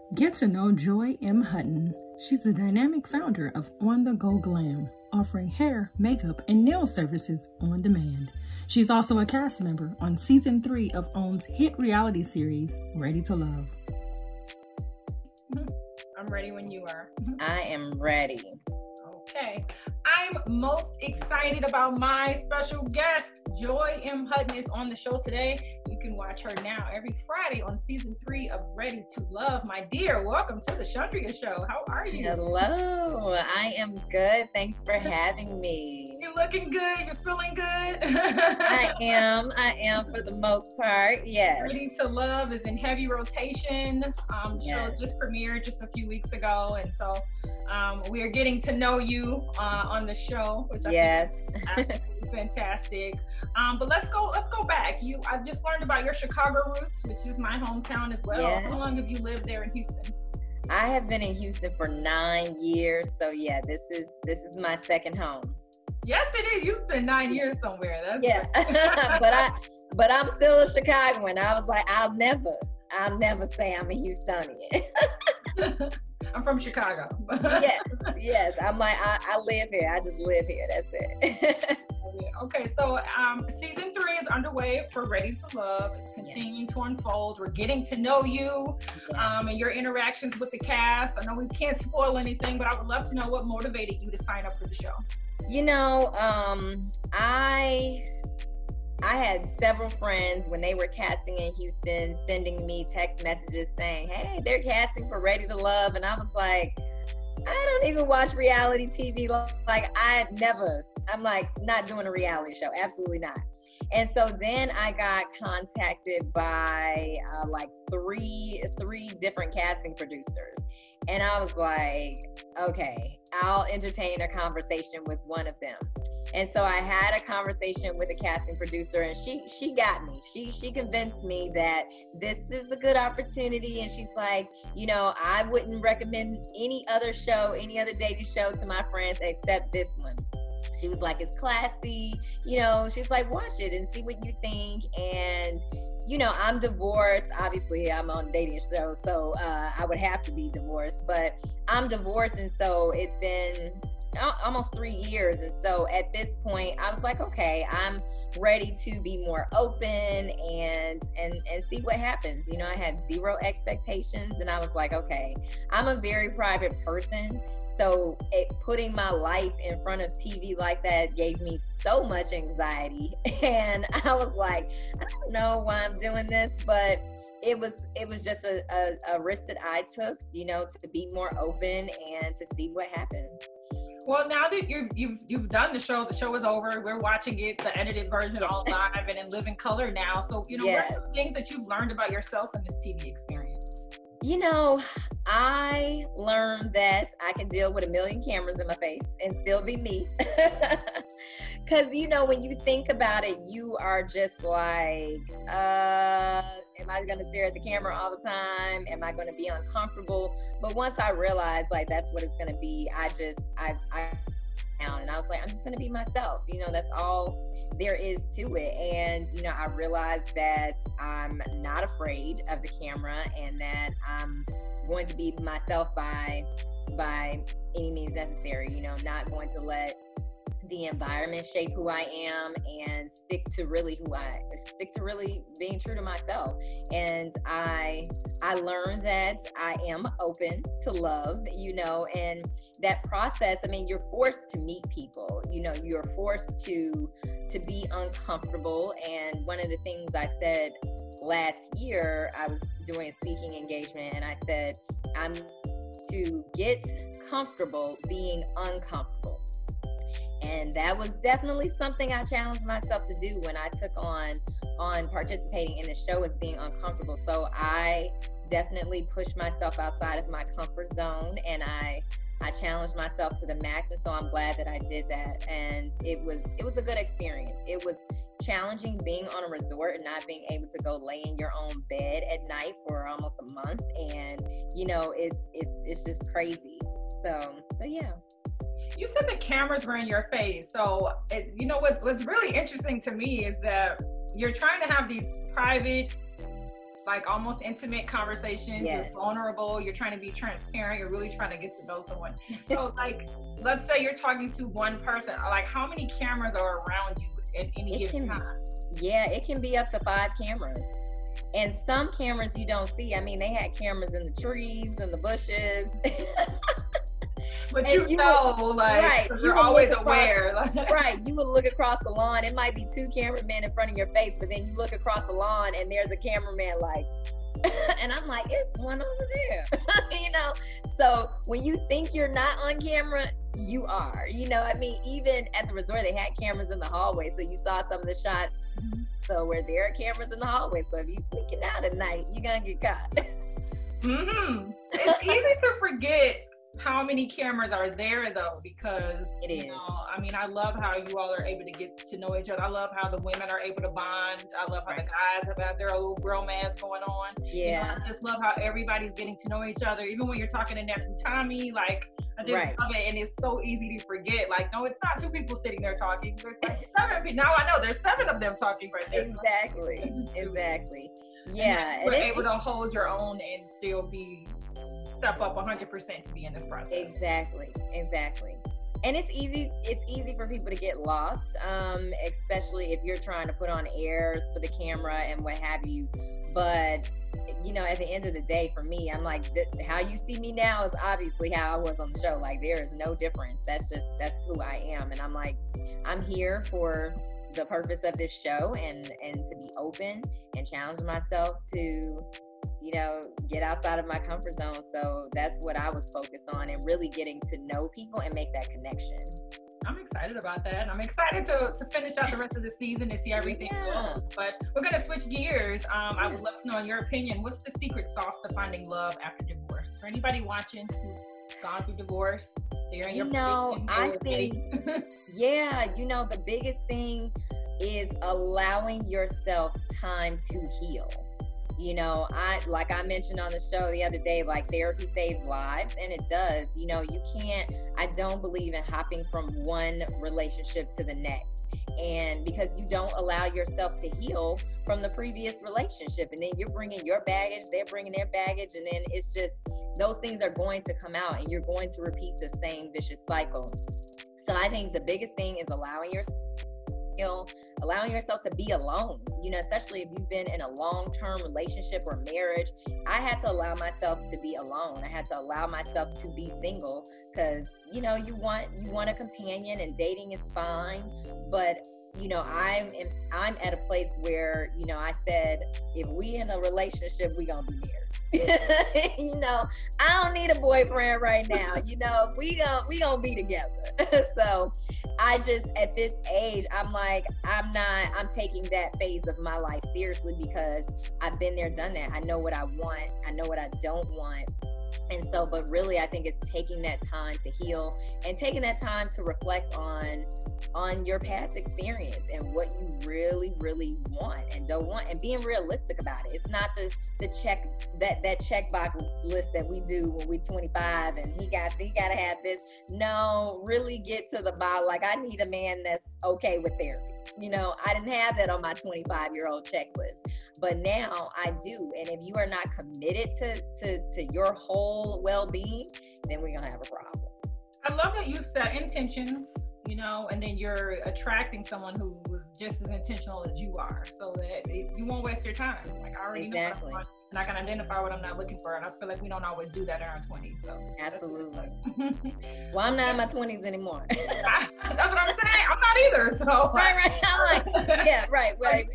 Get to know Joy M. Hutton. She's the dynamic founder of On The Go Glam, offering hair, makeup, and nail services on demand. She's also a cast member on season 3 of OWN's hit reality series, Ready to Love. I'm ready when you are. I am ready. Okay. I'm most excited about my special guest. Joy M. Hutton is on the show today. You can watch her now every Friday on season 3 of Ready to Love. My dear, welcome to the Chandria Show. How are you? Hello. I am good. Thanks for having me. You're looking good. You're feeling good. I am for the most part. Yes. Ready to Love is in heavy rotation. Yes. Show just premiered just a few weeks ago, and so we are getting to know you on the show, which I think is absolutely fantastic. But let's go back. I just learned about your Chicago roots, which is my hometown as well. Yeah. How long have you lived there in Houston? I have been in Houston for 9 years, so yeah, this is my second home. Yes, it is. You spent 9 years somewhere. That's but I'm still a Chicagoan. I was like, I'll never say I'm a Houstonian. I'm from Chicago. yes. I'm like, I live here. I just live here. That's it. Okay, so season 3 is underway for Ready to Love. It's continuing to unfold. We're getting to know you and your interactions with the cast. I know we can't spoil anything, but I would love to know what motivated you to sign up for the show. You know, I had several friends when they were casting in Houston sending me text messages saying, hey, they're casting for Ready to Love. And I was like, I don't even watch reality TV. Like, I'm like, not doing a reality show. Absolutely not. And so then I got contacted by like three different casting producers. And I was like, okay, I'll entertain a conversation with one of them. And so I had a conversation with a casting producer, and she got me. She convinced me that this is a good opportunity. And she's like, you know, I wouldn't recommend any other dating show to my friends except this one. She was like, it's classy, you know, she's like, watch it and see what you think. And, you know, I'm divorced. Obviously, I'm on a dating show, so I would have to be divorced. But I'm divorced, and so it's been almost 3 years. And so at this point, I was like, okay, I'm ready to be more open and see what happens. You know, I had zero expectations, and I was like, okay, I'm a very private person. So putting my life in front of TV like that gave me so much anxiety. And I was like, I don't know why I'm doing this, but it was just a risk that I took, you know, to be more open and to see what happened. Well, now that you've done the show is over. We're watching it, the edited version, all live and in living color now. So, you know, what are the things that you've learned about yourself in this TV experience? You know, I learned that I can deal with a million cameras in my face and still be me. Because, you know, when you think about it, you are just like, am I going to stare at the camera all the time? Am I going to be uncomfortable? But once I realized, like, that's what it's going to be, I and I was like, I'm just going to be myself. You know, that's all there is to it. And, you know, I realized that I'm not afraid of the camera and that I'm going to be myself by any means necessary, you know, not going to let the environment shape who I am and stick to really being true to myself. And I learned that I am open to love, you know, and that process, I mean, you're forced to meet people, you know, you're forced to be uncomfortable. And one of the things I said last year, I was doing a speaking engagement, and I said, I'm to get comfortable being uncomfortable. And that was definitely something I challenged myself to do when I took on participating in the show, as being uncomfortable. So I definitely pushed myself outside of my comfort zone, and I challenged myself to the max. And so I'm glad that I did that. And it was a good experience. It was challenging being on a resort and not being able to go lay in your own bed at night for almost a month. And, you know, it's just crazy. So yeah. You said the cameras were in your face. So, you know, what's really interesting to me is that you're trying to have these private, like almost intimate conversations. Yes. You're vulnerable. You're trying to be transparent. You're really trying to get to know someone. So like, let's say you're talking to one person. Like, how many cameras are around you at any given time? Yeah, it can be up to 5 cameras. And some cameras you don't see. I mean, they had cameras in the trees and the bushes. But you know, like, right, you're always aware. Right, you would look across the lawn. It might be 2 cameramen in front of your face, but then you look across the lawn and there's a cameraman like, and I'm like, it's one over there. You know, so when you think you're not on camera, you are. You know, I mean, even at the resort, they had cameras in the hallway, so you saw some of the shots. So where there are cameras in the hallway, so if you sneaking out at night, you're gonna get caught. It's easy to forget how many cameras are there though, because it is. You know, I mean, I love how you all are able to get to know each other. I love how the women are able to bond. I love how the guys have had their little bromance going on. Yeah. You know, I just love how everybody's getting to know each other. Even when you're talking to nephew Tommy, like, I just love it, and it's so easy to forget. Like, no, it's not 2 people sitting there talking. There's like 7 people. Now I know there's 7 of them talking right there. Exactly. Yeah. You're able to hold your own and still step up 100% to be in this process. Exactly. And it's easy for people to get lost, especially if you're trying to put on airs for the camera and what have you. But you know, at the end of the day, for me, I'm like, how you see me now is obviously how I was on the show. Like, there is no difference. That's who I am. And I'm like, I'm here for the purpose of this show and to be open and challenge myself to, you know, get outside of my comfort zone. So that's what I was focused on, and really getting to know people and make that connection. I'm excited about that. I'm excited to finish out the rest of the season and see everything goes. But we're going to switch gears. I would love to know, in your opinion, what's the secret sauce to finding love after divorce? For anybody watching who's gone through divorce, they're in your position, I think, you know, the biggest thing is allowing yourself time to heal. You know, like I mentioned on the show the other day, like, therapy saves lives, and it does. You know, I don't believe in hopping from one relationship to the next. And because you don't allow yourself to heal from the previous relationship, and then you're bringing your baggage, they're bringing their baggage, and then it's just, those things are going to come out and you're going to repeat the same vicious cycle. So I think the biggest thing is allowing yourself to be alone, you know, especially if you've been in a long-term relationship or marriage. I had to allow myself to be alone. I had to allow myself to be single, because, you know, you want a companion, and dating is fine. But, you know, I'm at a place where, you know, I said, if we in a relationship, we gonna be married. You know, I don't need a boyfriend right now. You know, we gonna be together. So I just, at this age, I'm like, I'm taking that phase of my life seriously, because I've been there, done that. I know what I want. I know what I don't want. And so, but really, I think it's taking that time to heal and taking that time to reflect on your past experience and what you really, really want and don't want, and being realistic about it. It's not the check, that checkbox list that we do when we're 25 and he gotta have this. No, really get to the bottom. Like, I need a man that's okay with therapy. You know, I didn't have that on my 25-year-old checklist, but now I do. And if you are not committed to your whole well-being, then we're gonna have a problem. I love that you set intentions, you know, and then you're attracting someone who was just as intentional as you are, so that you won't waste your time. Like, I already know what I want, and I can identify what I'm not looking for. And I feel like we don't always do that in our 20s. So absolutely. Well, I'm not in my 20s anymore. That's what I'm saying. I'm not either. So right. I'm like, yeah, right.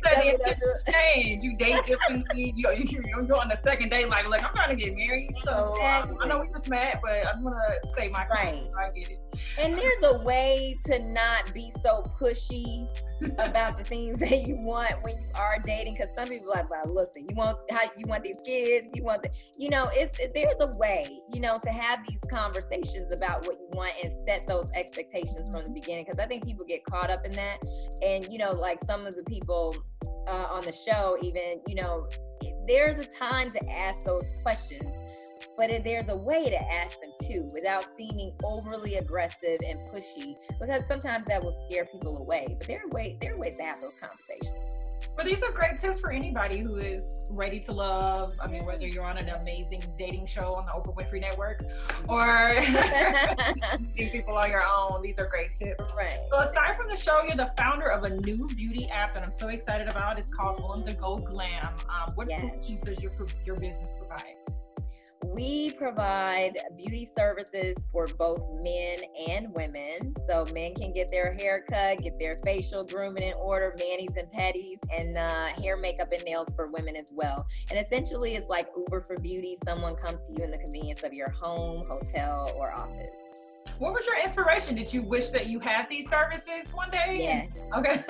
Change. You date differently. You're on the second date. Like, I'm trying to get married. So I know we just met, but I'm gonna say my right. I get it. And there's a way to not be so pushy about the things that you want when you are dating, because some people are like, well, listen, you want these kids, there's a way, you know, to have these conversations about what you want and set those expectations from the beginning, because I think people get caught up in that. And, you know, like some of the people on the show, even, you know, there's a time to ask those questions, but there's a way to ask them too, without seeming overly aggressive and pushy, because sometimes that will scare people away. But there are ways to have those conversations. Well, these are great tips for anybody who is ready to love. I mean, whether you're on an amazing dating show on the Oprah Winfrey Network or meeting people on your own, these are great tips. Right. So aside from the show, you're the founder of a new beauty app that I'm so excited about. It's called On The Go Glam. What solutions does your business provide? We provide beauty services for both men and women. So men can get their hair cut, get their facial grooming in order, manis and pedis, and hair, makeup, and nails for women as well. And essentially it's like Uber for beauty. Someone comes to you in the convenience of your home, hotel, or office. What was your inspiration? Did you wish that you had these services one day? Yes. Okay.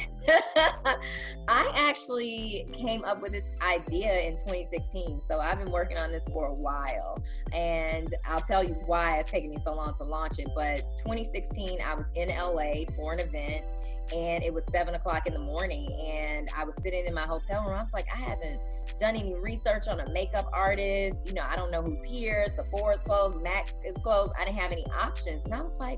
I actually came up with this idea in 2016. So I've been working on this for a while. And I'll tell you why it's taken me so long to launch it. But 2016, I was in LA for an event. And it was 7 o'clock in the morning. And I was sitting in my hotel room. I was like, I haven't done any research on a makeup artist. You know, I don't know who's here. Sephora's closed, MAC is closed. I didn't have any options. And I was like,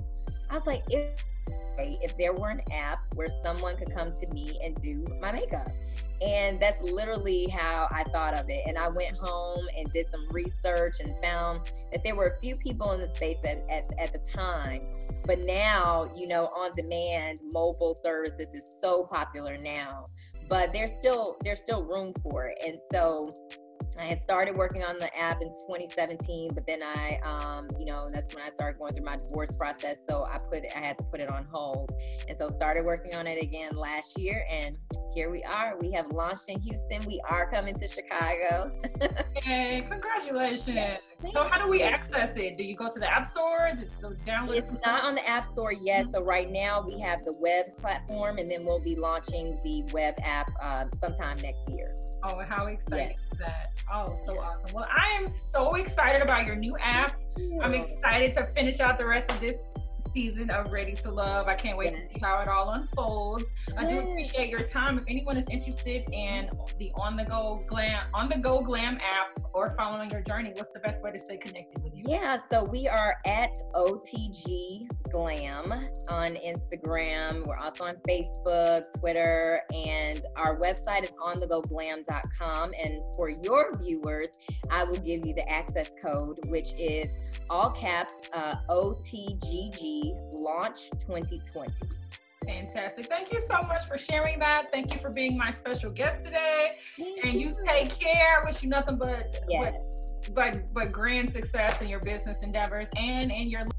if there were an app where someone could come to me and do my makeup. And that's literally how I thought of it. And I went home and did some research and found that there were a few people in the space at the time. But now, you know, on demand mobile services is so popular now. But there's still room for it. And so I had started working on the app in 2017, but then I, that's when I started going through my divorce process. So I had to put it on hold. And so started working on it again last year. And here we are. We have launched in Houston. We are coming to Chicago. Hey, congratulations. Yeah, so how do we access it? Do you go to the app stores? It's so downloaded? It's not on the app store yet. So right now we have the web platform, and then we'll be launching the web app sometime next year. Oh, how exciting is that? Oh, so awesome. Well, I am so excited about your new app. I'm excited to finish out the rest of this season of Ready to Love. I can't wait to see how it all unfolds. I do appreciate your time. If anyone is interested in the On The Go Glam app or following your journey, what's the best way to stay connected with you? Yeah, so we are at OTG Glam on Instagram. We're also on Facebook, Twitter, and our website is onthegoglam.com. And for your viewers, I will give you the access code, which is all caps OTGG Launch 2020. Fantastic. Thank you so much for sharing that. Thank you for being my special guest today. And you take care. I wish you nothing but grand success in your business endeavors and in your